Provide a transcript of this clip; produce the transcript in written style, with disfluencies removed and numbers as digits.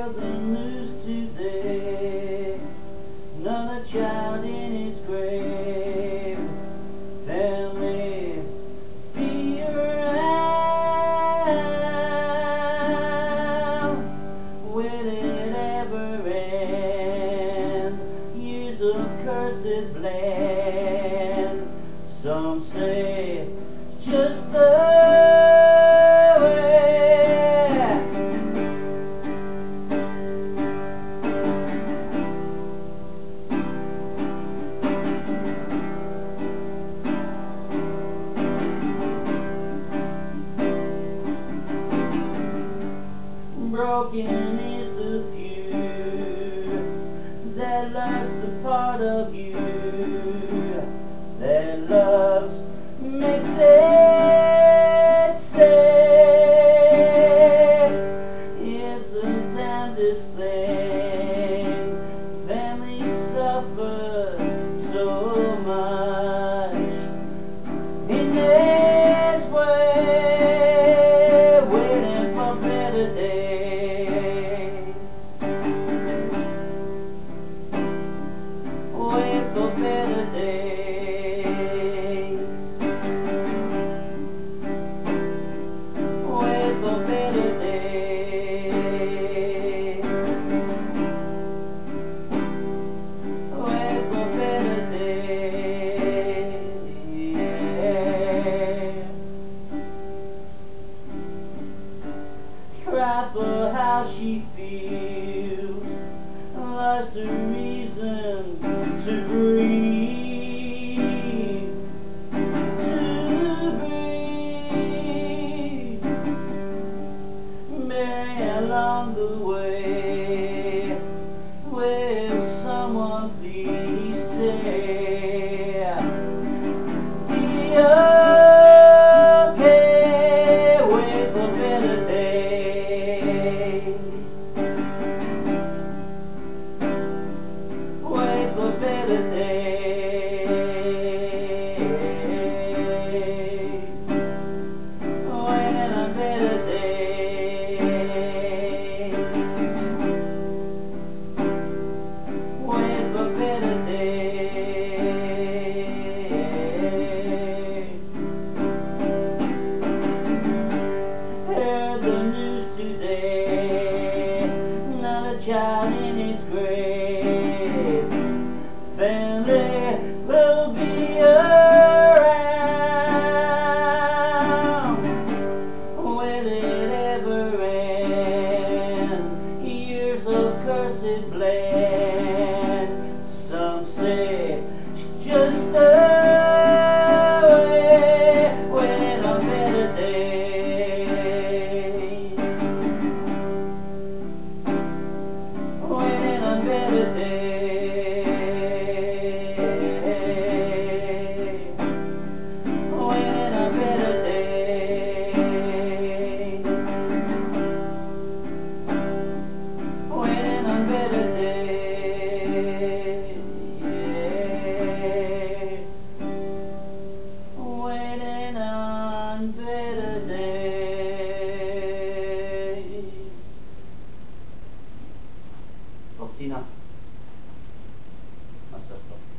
heard the news today, another child in its grave. Family, be around. Will it ever end? Years of cursed blend. Some say it's just the way. Broken is the few that lost a part of you, that loves makes it safe. It's the damnedest thing. Family suffers so much in this way, waiting for better days. Wait for better days. Wait for better days. Wait for better days. Cry for how she feels, lost her reason to breathe, Mary, along the way, will someone please say, be okay, wait for better days. Wait for better days. Wait on better days. Wait for better days. Heard the news today, another child in its grave. Family will be around. Will it ever end? Years of cursed blend. Some say it's just the way. Waiting on better days. Waiting on better days. Waiting on better days. Waiting on better days. Waiting on better days. Tina, my sister.